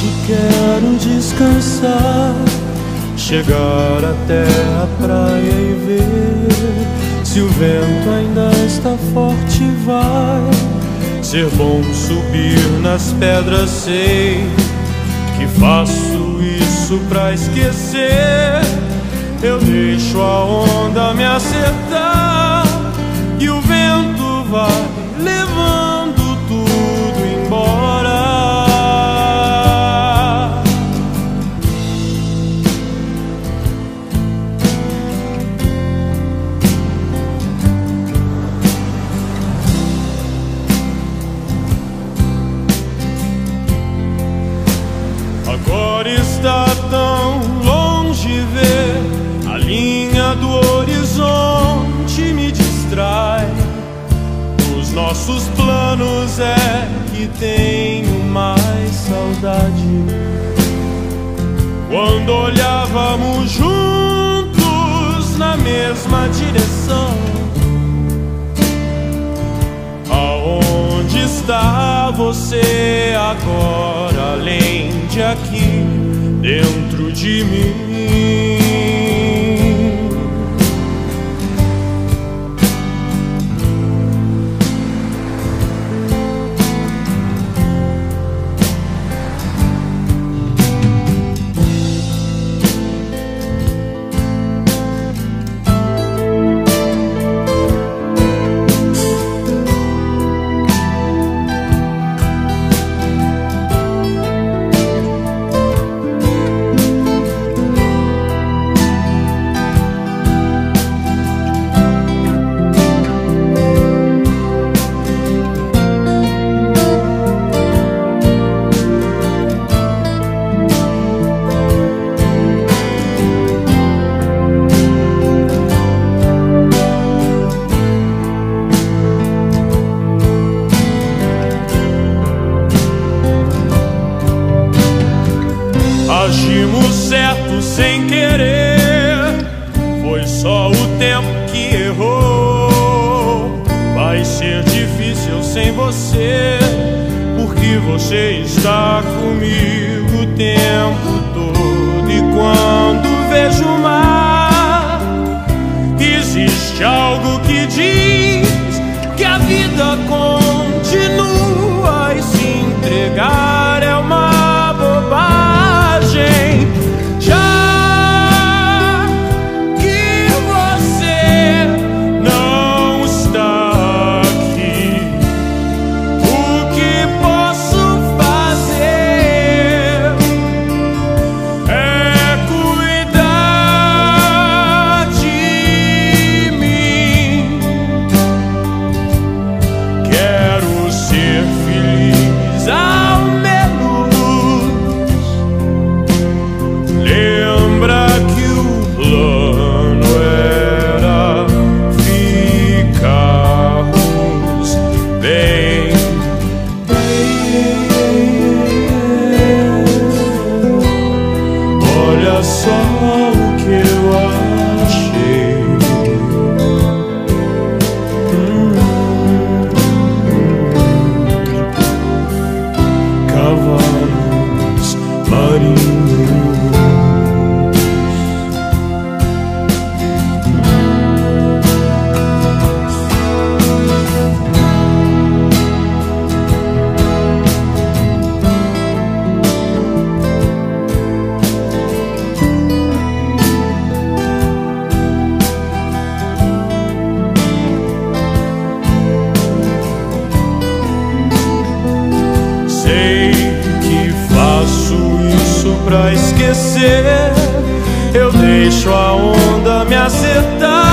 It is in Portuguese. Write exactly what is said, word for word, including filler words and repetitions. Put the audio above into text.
tarde quero descansar, chegar até a praia e ver se o vento ainda está forte. Vai ser bom subir nas pedras, sei que faço isso pra esquecer. Eu deixo a onda me acertar e o vento vai levando tudo embora. Agora está tão longe ver a linha do horizonte, me distrai. Os nossos planos é que tenho mais saudade. Quando olhávamos juntos na mesma direção, aonde está você agora, além de aqui dentro de mim? Agimos certo sem querer, foi só o tempo que errou. Vai ser difícil sem você, porque você está comigo o tempo todo. E quando vejo o mar, existe algo que diz que a vida continua, e se entregar é uma bobagem. Já que você não está aqui, o que posso fazer é cuidar de mim. Quero ser feliz ao menos. Lembra que o plano era ficarmos bem. Olha só o que eu achei. hum. Cavalos marinhos. Sei que faço isso pra esquecer. Eu deixo a onda me acertar